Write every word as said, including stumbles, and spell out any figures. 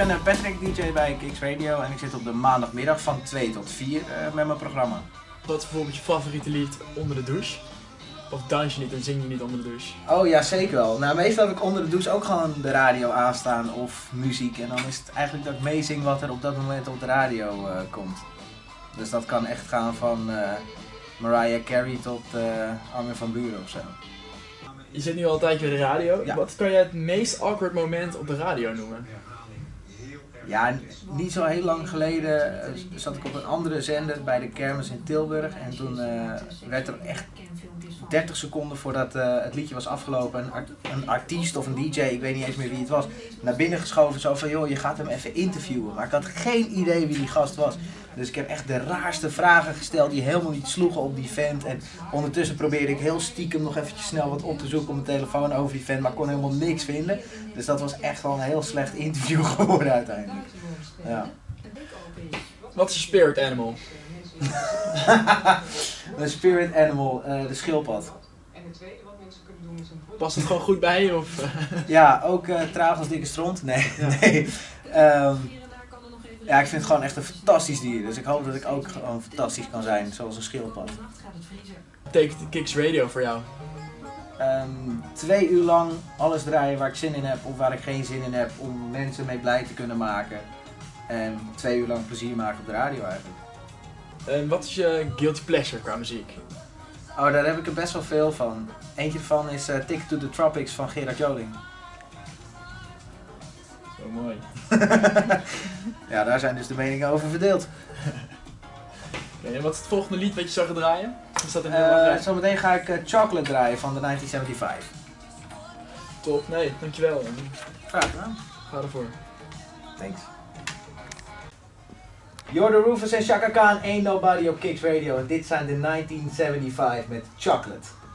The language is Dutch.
ben uh, Patrick, D J bij Kicks Radio en ik zit op de maandagmiddag van twee tot vier uh, met mijn programma. Wat is bijvoorbeeld je favoriete lied onder de douche? Of dans je niet en zing je niet onder de douche? Oh ja, zeker wel. Nou, meestal heb ik onder de douche ook gewoon de radio aanstaan of muziek. En dan is het eigenlijk dat ik meezing wat er op dat moment op de radio uh, komt. Dus dat kan echt gaan van uh, Mariah Carey tot uh, Armin van Buuren of zo. Je zit nu al een tijdje bij de radio. Ja. Wat kan jij het meest awkward moment op de radio noemen? Ja, niet zo heel lang geleden uh, zat ik op een andere zender bij de kermis in Tilburg. En toen uh, werd er echt dertig seconden voordat uh, het liedje was afgelopen een, art een artiest of een D J, ik weet niet eens meer wie het was, naar binnen geschoven. Zo van, joh, je gaat hem even interviewen. Maar ik had geen idee wie die gast was. Dus ik heb echt de raarste vragen gesteld die helemaal niet sloegen op die vent. En ondertussen probeerde ik heel stiekem nog eventjes snel wat op te zoeken op mijn telefoon over die vent, maar kon helemaal niks vinden. Dus dat was echt wel een heel slecht interview geworden uiteindelijk. Ja. Wat is je spirit animal? Een spirit animal, uh, de schildpad. Past het gewoon goed bij je? Of? Ja, ook uh, traag als dikke stront. Nee, nee. Um, ja, ik vind het gewoon echt een fantastisch dier. Dus ik hoop dat ik ook gewoon fantastisch kan zijn, zoals een schildpad. Wat betekent Kicks Radio voor jou? Um, twee uur lang alles draaien waar ik zin in heb of waar ik geen zin in heb, om mensen mee blij te kunnen maken. En twee uur lang plezier maken op de radio eigenlijk. En wat is je guilty pleasure qua muziek? Oh, daar heb ik er best wel veel van. Eentje van is uh, Ticket to the Tropics van Gerard Joling. Zo mooi. Ja, daar zijn dus de meningen over verdeeld. Okay, en wat is het volgende lied wat je zou gaan draaien? Is dat een heel Uh, belangrijk? zometeen ga ik uh, Chocolate draaien van de negentien zevenenzeventig. Top, nee, dankjewel. Graag gedaan. Ga ervoor. Thanks. You're the Rufus en Chaka Khan, Ain't Nobody op Kicks Radio. En dit zijn de negentien zevenenzeventig met Chocolate.